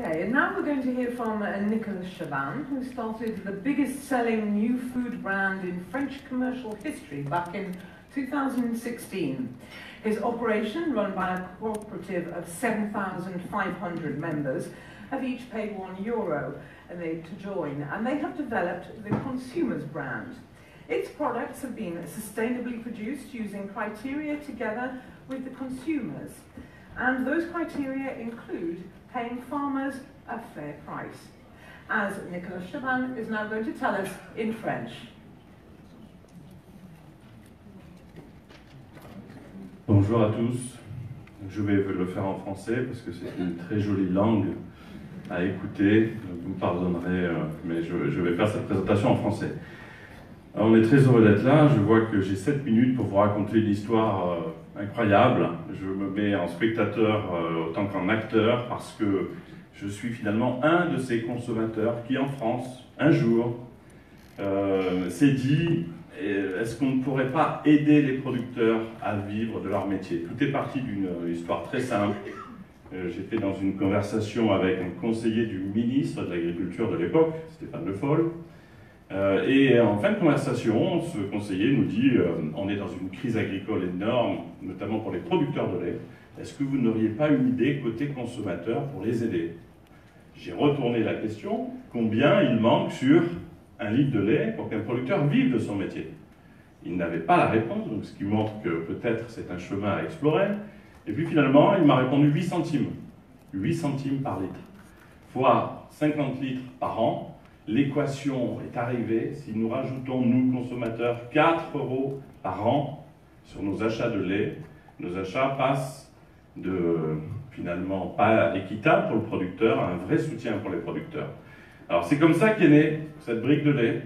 Okay, and now we're going to hear from Nicolas Chaban, who started the biggest selling new food brand in French commercial history back in 2016. His operation, run by a cooperative of 7,500 members, have each paid €1 to join, and they have developed the Consumers brand. Its products have been sustainably produced using criteria together with the consumers, and those criteria include paying farmers a fair price, as Nicolas Chaban is now going to tell us in French. Bonjour à tous, je vais le faire en français parce que c'est une très jolie langue à écouter, vous pardonnerez, mais je vais faire cette présentation en français. Alors, on est très heureux d'être là, je vois que j'ai 7 minutes pour vous raconter une histoire incroyable. Je me mets en spectateur autant qu'en acteur parce que je suis finalement un de ces consommateurs qui en France, un jour, s'est dit: est-ce qu'on ne pourrait pas aider les producteurs à vivre de leur métier? Tout est parti d'une histoire très simple. J'étais dans une conversation avec un conseiller du ministre de l'Agriculture de l'époque, Stéphane Le Foll, et en fin de conversation, ce conseiller nous dit on est dans une crise agricole énorme, notamment pour les producteurs de lait. Est-ce que vous n'auriez pas une idée côté consommateur pour les aider? J'ai retourné la question, combien il manque sur un litre de lait pour qu'un producteur vive de son métier? Il n'avait pas la réponse, donc ce qui montre que peut-être c'est un chemin à explorer. Et puis finalement, il m'a répondu 8 centimes. 8 centimes par litre, fois 50 litres par an. L'équation est arrivée. Si nous rajoutons, nous consommateurs, 4 € par an sur nos achats de lait, nos achats passent de finalement pas équitable pour le producteur à un vrai soutien pour les producteurs. Alors c'est comme ça qu'est née cette brique de lait.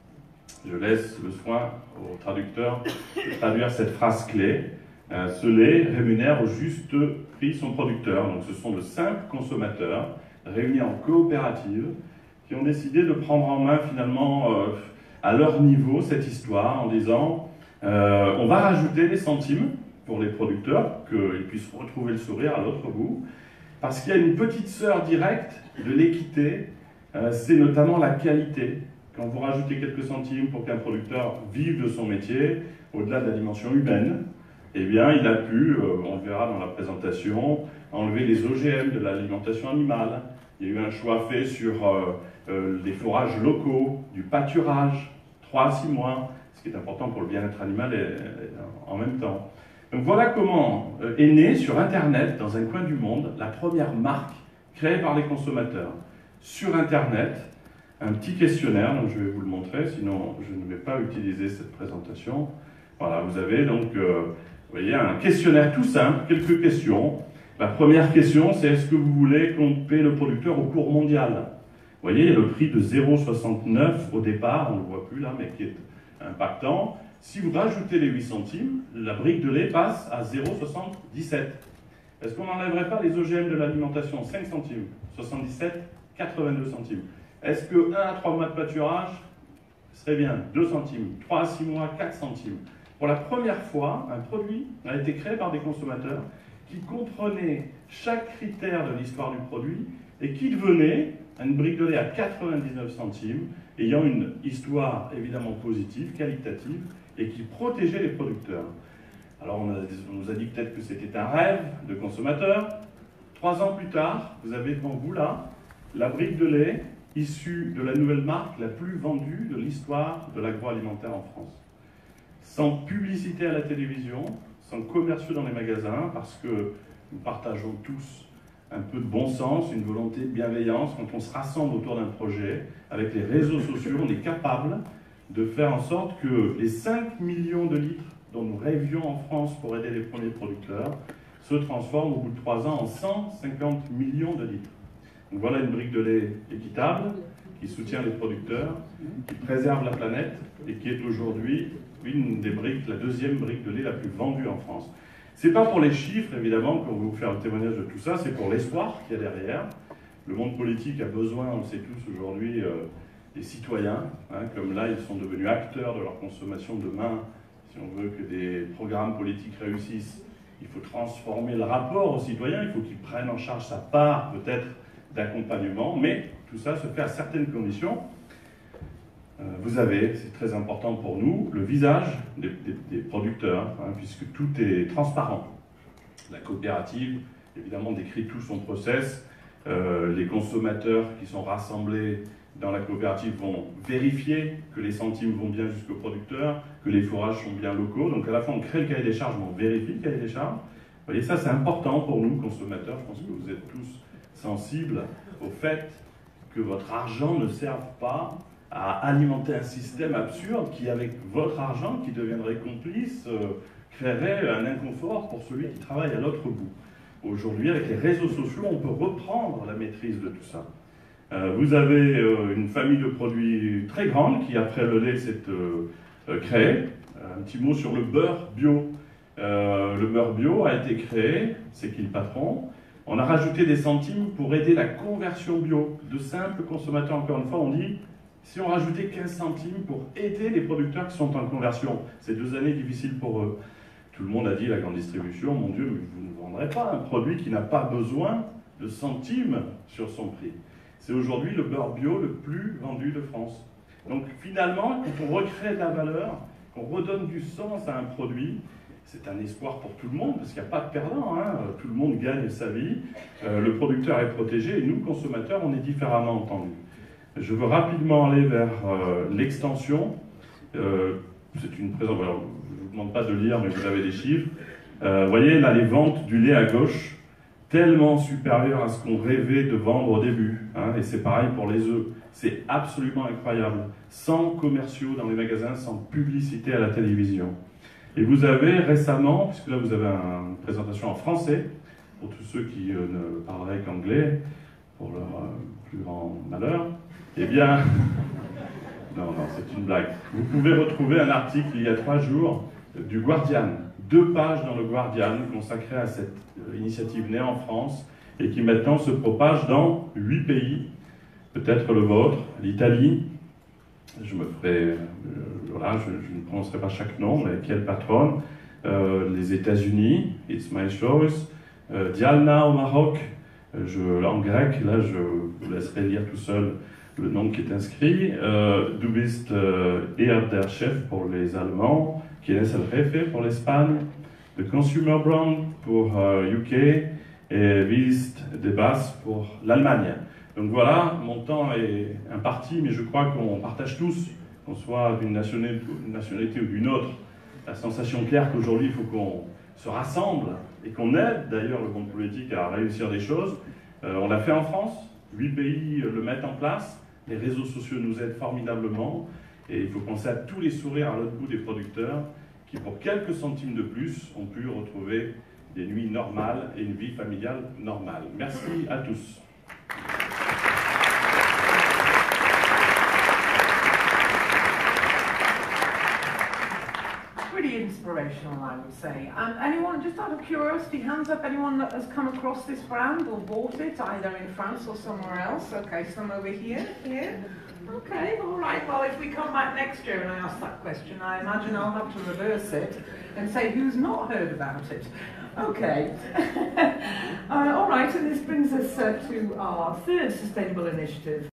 Je laisse le soin au traducteur de traduire cette phrase clé. Ce lait rémunère au juste prix son producteur. Donc ce sont de simples consommateurs réunis en coopérative qui ont décidé de prendre en main finalement à leur niveau cette histoire en disant on va rajouter des centimes pour les producteurs, qu'ils puissent retrouver le sourire à l'autre bout, parce qu'il y a une petite sœur directe de l'équité, c'est notamment la qualité. Quand vous rajoutez quelques centimes pour qu'un producteur vive de son métier, au-delà de la dimension humaine, eh bien, il a pu, on le verra dans la présentation, enlever les OGM de l'alimentation animale. Il y a eu un choix fait sur les fourrages locaux, du pâturage, 3 à 6 mois, ce qui est important pour le bien-être animal en même temps. Donc voilà comment est née sur Internet, dans un coin du monde, la première marque créée par les consommateurs. Sur Internet, un petit questionnaire, donc je vais vous le montrer, sinon je ne vais pas utiliser cette présentation. Voilà, vous avez donc, vous voyez, un questionnaire tout simple, quelques questions. La première question, c'est est-ce que vous voulez qu'on paie le producteur au cours mondial? Vous voyez, il y a le prix de 0,69 au départ, on ne le voit plus là, mais qui est impactant. Si vous rajoutez les 8 centimes, la brique de lait passe à 0,77. Est-ce qu'on n'enlèverait pas les OGM de l'alimentation? 5 centimes, 77, 82 centimes. Est-ce que 1 à 3 mois de pâturage serait bien? 2 centimes, 3 à 6 mois, 4 centimes. Pour la première fois, un produit a été créé par des consommateurs qui comprenaient chaque critère de l'histoire du produit et qui devenait une brique de lait à 99 centimes, ayant une histoire évidemment positive, qualitative, et qui protégeait les producteurs. Alors on nous a dit peut-être que c'était un rêve de consommateur. 3 ans plus tard, vous avez devant vous là, la brique de lait issue de la nouvelle marque la plus vendue de l'histoire de l'agroalimentaire en France. Sans publicité à la télévision, sans commerciaux dans les magasins, parce que nous partageons tous un peu de bon sens, une volonté de bienveillance. Quand on se rassemble autour d'un projet, avec les réseaux sociaux, on est capable de faire en sorte que les 5 millions de litres dont nous rêvions en France pour aider les premiers producteurs se transforment au bout de 3 ans en 150 millions de litres. Donc voilà une brique de lait équitable, qui soutient les producteurs, qui préserve la planète et qui est aujourd'hui une des briques, la deuxième brique de lait la plus vendue en France. C'est pas pour les chiffres, évidemment, qu'on va vous faire le témoignage de tout ça, c'est pour l'espoir qu'il y a derrière. Le monde politique a besoin, on le sait tous aujourd'hui, des citoyens, hein, comme là, ils sont devenus acteurs de leur consommation demain. Si on veut que des programmes politiques réussissent, il faut transformer le rapport aux citoyens, il faut qu'ils prennent en charge sa part, peut-être, d'accompagnement, mais tout ça se fait à certaines conditions. Vous avez, c'est très important pour nous, le visage des producteurs, hein, puisque tout est transparent. La coopérative, évidemment, décrit tout son process. Les consommateurs qui sont rassemblés dans la coopérative vont vérifier que les centimes vont bien jusqu'au producteur, que les fourrages sont bien locaux. Donc à la fois, on crée le cahier des charges, mais on vérifie le cahier des charges. Vous voyez, ça c'est important pour nous, consommateurs. Je pense que vous êtes tous sensibles au fait que votre argent ne serve pas à alimenter un système absurde qui, avec votre argent, qui deviendrait complice, créerait un inconfort pour celui qui travaille à l'autre bout. Aujourd'hui, avec les réseaux sociaux, on peut reprendre la maîtrise de tout ça. Vous avez une famille de produits très grande qui, après le lait, s'est créée. Un petit mot sur le beurre bio. Le beurre bio a été créé, c'est qui le patron? On a rajouté des centimes pour aider la conversion bio. De simples consommateurs, encore une fois, on dit, si on rajoutait 15 centimes pour aider les producteurs qui sont en conversion, c'est 2 années difficiles pour eux. Tout le monde a dit, la grande distribution, mon Dieu, mais vous ne vendrez pas un produit qui n'a pas besoin de centimes sur son prix. C'est aujourd'hui le beurre bio le plus vendu de France. Donc finalement, quand on recrée de la valeur, qu'on redonne du sens à un produit, c'est un espoir pour tout le monde, parce qu'il n'y a pas de perdant, hein. Tout le monde gagne sa vie, le producteur est protégé, et nous, consommateurs, on est différemment entendus. Je veux rapidement aller vers l'extension. C'est une présentation, alors, je ne vous demande pas de lire, mais vous avez des chiffres. Vous voyez, là, les ventes du lait à gauche, tellement supérieures à ce qu'on rêvait de vendre au début. Hein, et c'est pareil pour les œufs. C'est absolument incroyable. Sans commerciaux dans les magasins, sans publicité à la télévision. Et vous avez récemment, puisque là vous avez une présentation en français, pour tous ceux qui ne parleraient qu'anglais, pour leur plus grand malheur, eh bien, non, c'est une blague. Vous pouvez retrouver un article il y a 3 jours du Guardian, 2 pages dans le Guardian consacrées à cette initiative née en France et qui maintenant se propage dans 8 pays, peut-être le vôtre, l'Italie. Je me ferai, voilà, je ne prononcerai pas chaque nom, mais quelle patronne, les États-Unis, It's My Choice, Dialna au Maroc, en grec, là je vous laisserai lire tout seul le nom qui est inscrit, Du bist eher der Chef pour les Allemands, Quien es el Jefe pour l'Espagne, The Consumer Brand pour UK et Wist de Basse pour l'Allemagne. Donc voilà, mon temps est imparti, mais je crois qu'on partage tous, qu'on soit d'une nationalité ou d'une autre, la sensation claire qu'aujourd'hui il faut qu'on se rassemble et qu'on aide d'ailleurs le monde politique à réussir des choses. On l'a fait en France, 8 pays le mettent en place, les réseaux sociaux nous aident formidablement et il faut penser à tous les sourires à l'autre bout des producteurs qui pour quelques centimes de plus ont pu retrouver des nuits normales et une vie familiale normale. Merci à tous. Pretty inspirational, I would say. Anyone, just out of curiosity, hands up, anyone that has come across this brand or bought it, either in France or somewhere else? Okay, some over here, here. Okay, all right, well, if we come back next year and I ask that question, I imagine I'll have to reverse it and say who's not heard about it. Okay. All right, and this brings us to our 3rd sustainable initiative.